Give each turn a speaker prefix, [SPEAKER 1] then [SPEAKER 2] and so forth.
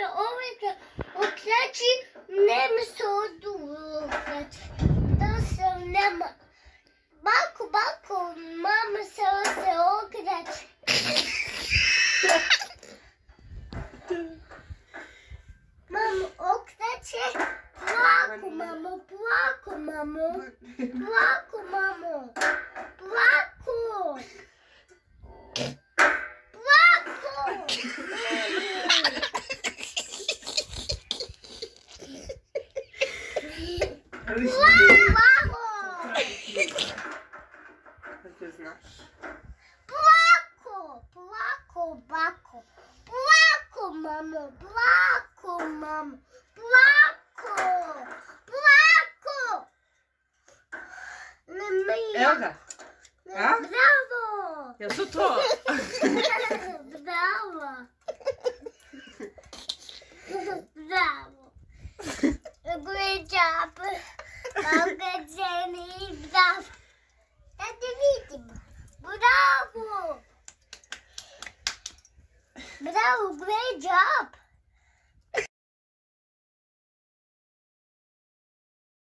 [SPEAKER 1] uvijek okreći, nema se okreći. To se nema. Bako, mama se okreći. Mamo, okreće. Plako, mamo. Plako.
[SPEAKER 2] Kako znaš?
[SPEAKER 1] Plako, bako. Plako, mamo.
[SPEAKER 2] Evo ga. A?
[SPEAKER 1] Bravo.
[SPEAKER 2] Jel su to?
[SPEAKER 1] Bravo. Great job. Jenny, bravo. Da ti vidim. Bravo. Great job.